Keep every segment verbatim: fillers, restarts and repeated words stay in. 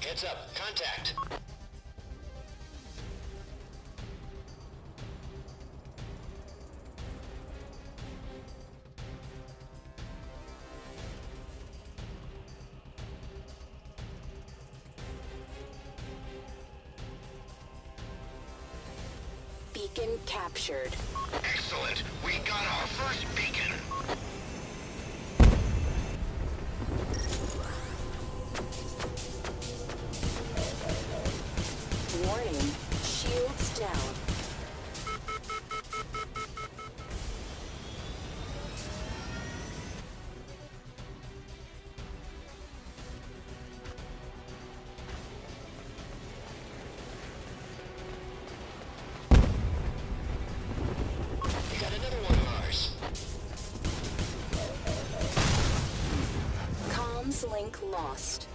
Heads up, contact. Beacon captured. Excellent. We got our first beacon. Warning, shields down. We got another one of ours. Comms link lost.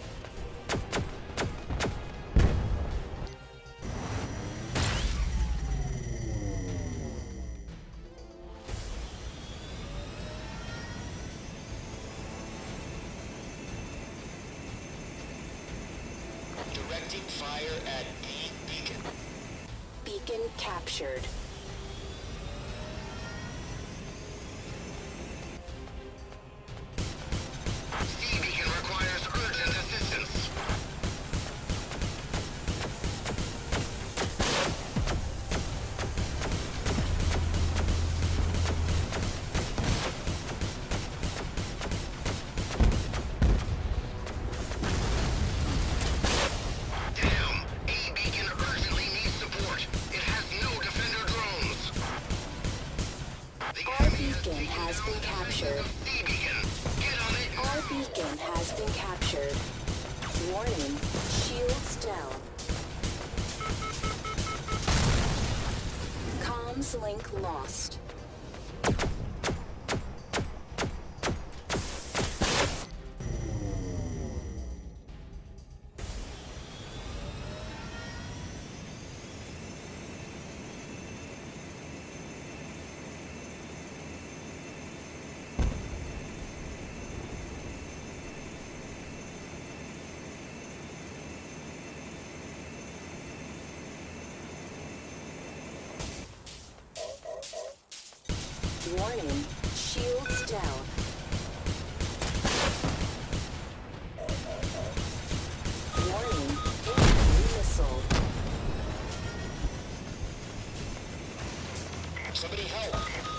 Directing fire at B beacon. Beacon captured. C beacon requires urgent assistance. Damn! A beacon urgently needs support. It has no defender drones. The Our enemy has beacon taken has down been the captured. C beacon. Get on it. Our beacon has been captured. Warning, shields down. Comms link lost. Warning, shields down. Warning, incoming missile. Somebody help.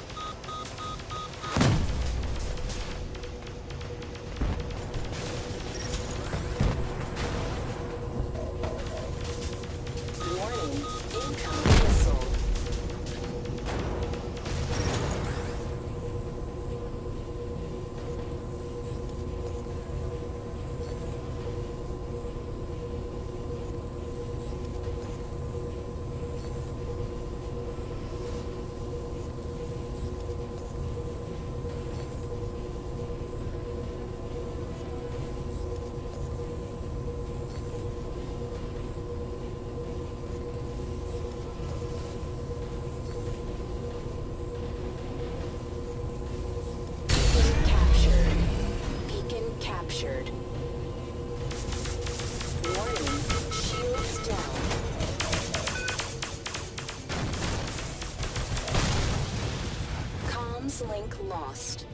Warning, incoming missile. Beacon captured. Beacon captured. Warning, shields down. Comms link lost.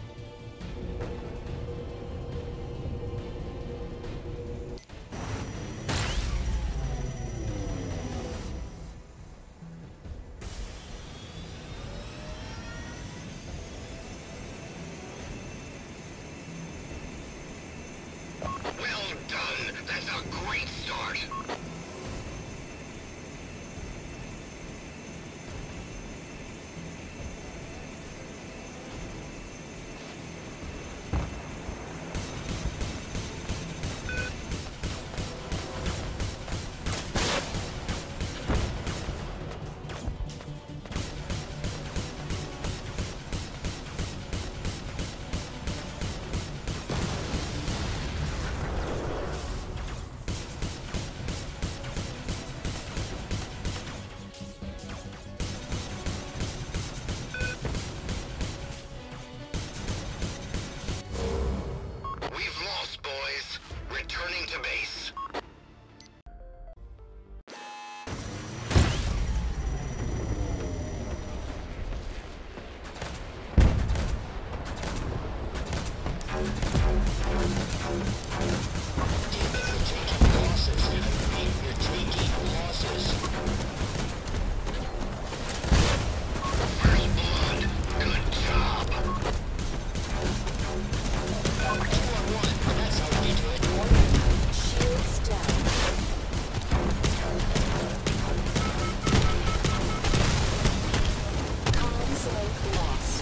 Well done. That's a great start. Shields down. Comms link lost.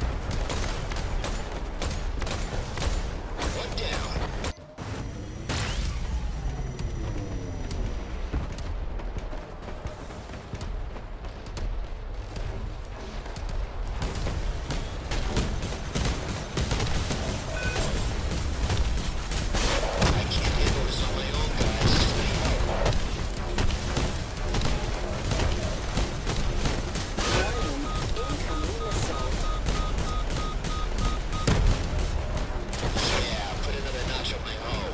One down. I can't handle this on my own, guys. Warning, incoming missile. Yeah, put another notch on my hoe.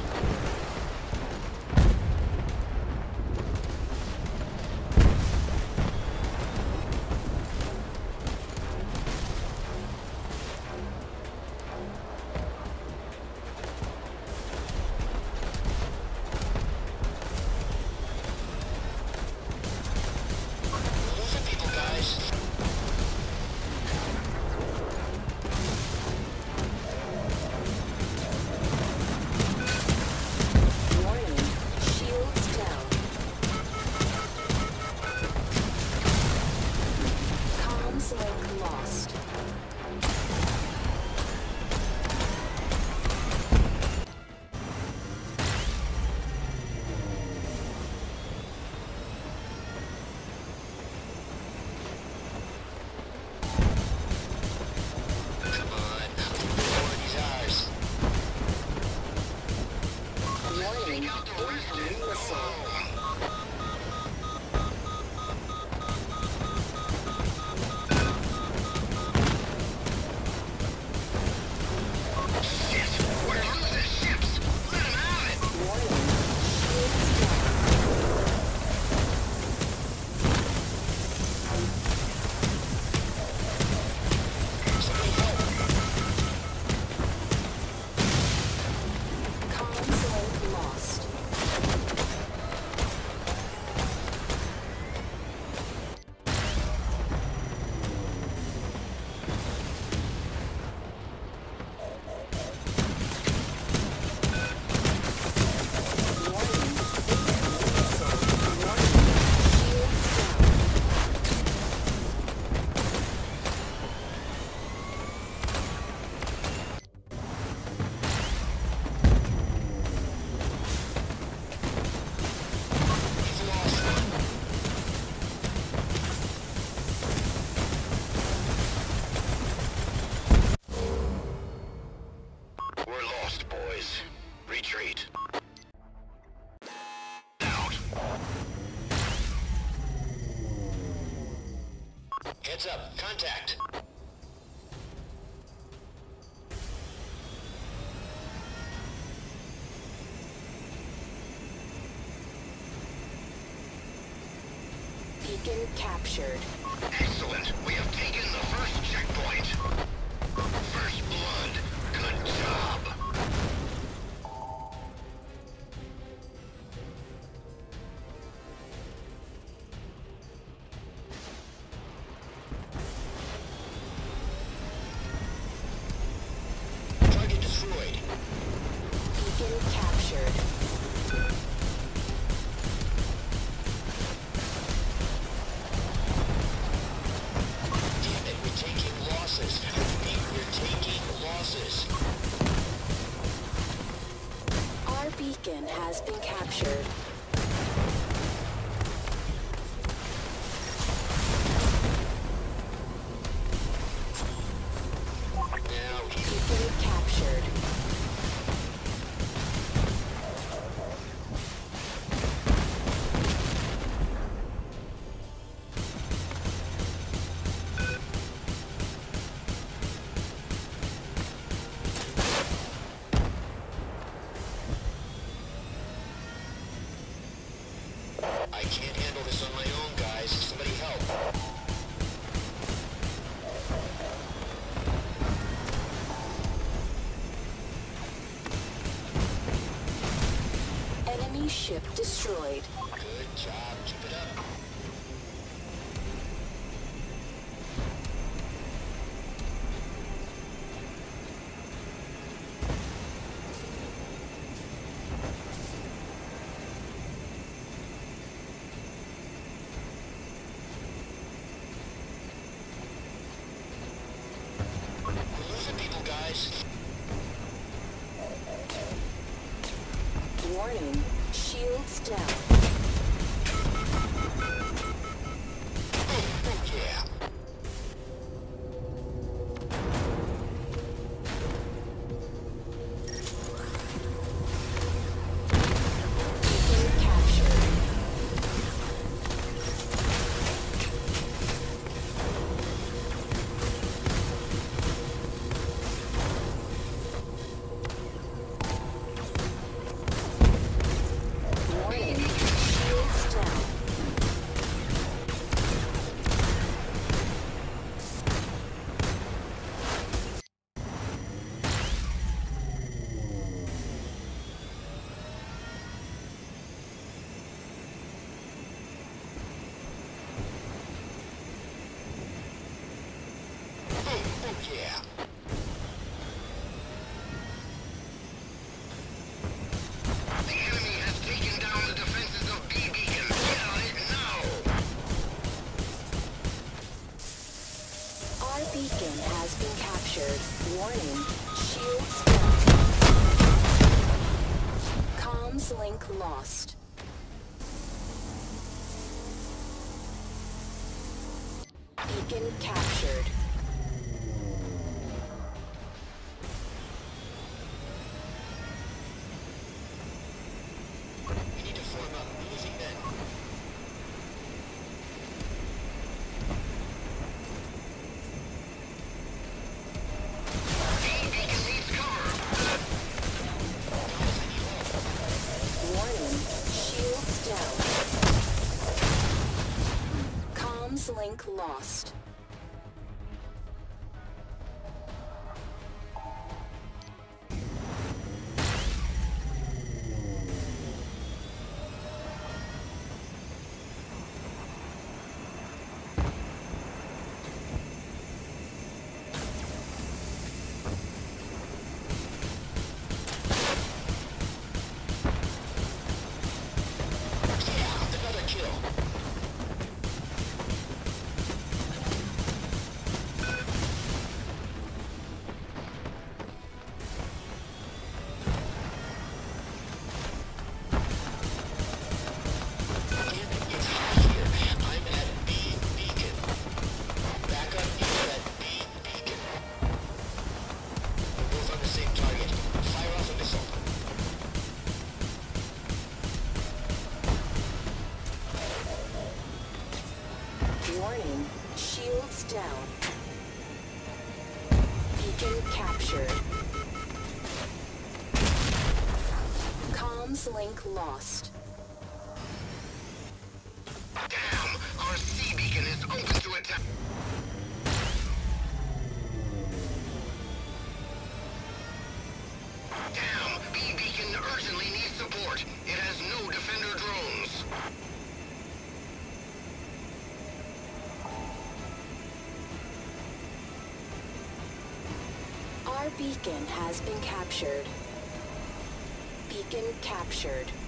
Losing people, guys. Warning, shields down. Comms link lost. Come on, authority's ours. Warning, Take out the rest and incoming go missile. home. Shit, we're losing ships. Let 'em have it. Warning, shields down. Somebody help. Comms link lost. Warning, incoming missile. Warning, shields down. We've lost one. We're lost, boys. Retreat. Out. Heads up. Contact. Beacon captured. Excellent. We have taken the first checkpoint. First blood. Good job. Target destroyed. Beacon captured. Damn it, we're taking losses. I repeat, we're taking losses. Our beacon has been captured. Now, Beacon captured. Enemy ship destroyed. Good job. Keep it up. We're losing people, guys. Warning, shields down. Oh, yeah. Beacon captured. Warning, shields down. Oh, yeah. The enemy has taken down the defenses of B Beacon. Get on it now. Our beacon has been captured. Warning, shields down. Comms link lost. Beacon captured. We need to form up. We're losing men. B Beacon needs cover. Guys, I need help. Warning, shields down. Comms link lost. Yeah, another kill. Damn it, it's hot here. I'm at B Beacon. Back up, you're at B Beacon. We're both on the same target. Fire off a missile. Warning, shields down. Beacon captured. Comms link lost. Damn, our C Beacon is open to attack. Damn, B Beacon urgently needs support. It has no defender drones. Our beacon has been captured. Beacon captured.